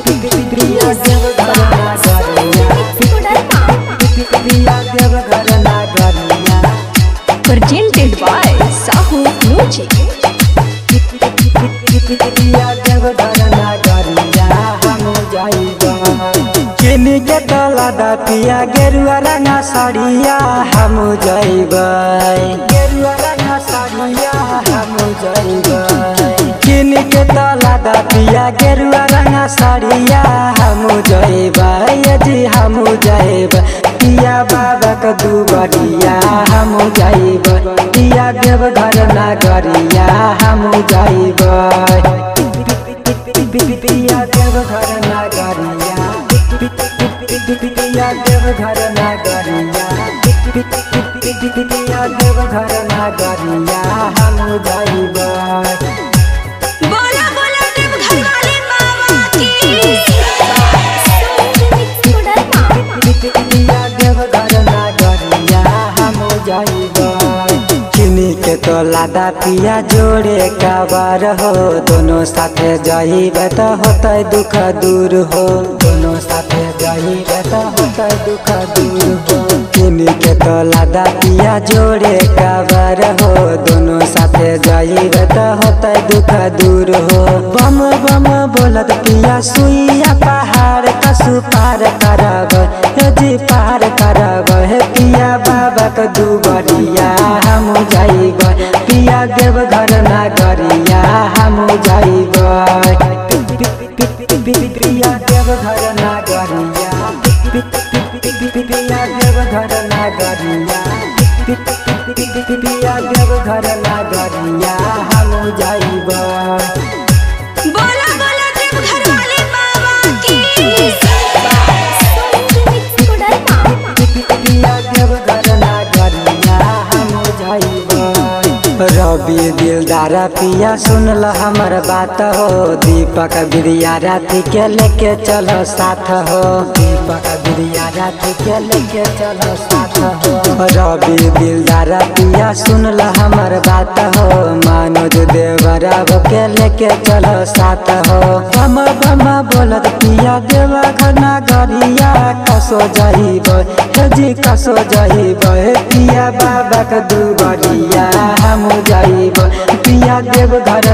पिया देवघर नगरिया presented by Sahu Music। पिया देवघर नगरिया हम जाइबा किनी के तलादा पिया गेरुआ रंगा साड़िया हम जाइबा गेरुआ रंगा साड़िया हम जाइबा किनी के तलादा पिया गेरुआ रंगा साड़िया हम जाइबा यदि हम जाइबा पिया बाबा का दुबरिया हम जाइबा पिया देवघर नगरिया हम जाइबा पिया देवघर नगरिया पिया देवघर नगरिया पिया देवघर नगरिया हम जाइबा बोला बोला देवघर वाले बाबा की। पिया देवघर नगरिया हम जाइबा किनी के तो लादा पिया जोड़े काबार हो दोनों साथे जाइबे तो होता दुख दूर हो दोनों साथे जाइबे तो होता दुख दूर हो किनी के तो लादा पिया जोड़े काबार हो दोनों साथे जाइबे तो होता दुख दूर हो बम बम बोलत पिया सुइया पहाड़ कसु पार करब जी पार करब हे पिया बाबा का दुबरिया हम जाइब पिया देवघर नगरिया हम जाइब पिया देवघर नगरिया पिया देवघर नगरिया पिया देवघर नगरिया हम जाइब बोला बोला देवघर वाले बाबा की। पिया देवघर नगरिया हम जाइब रवि दिलदारा पिया सुनल हमर बात हो दीपक बिरिया राति के लेके चलो साथ हो दीपक बिरिया राति के लेके चलो साथ हो रवि दिलदारा पिया सुनल हमर बात हो मनोज देवरा के लेके चलो साथ हो बम बम बोलत पिया देवघर नगरिया कसो जाइब जी कसो जाइब पिया बाबा का दुबरिया हम जाइब पिया देवघर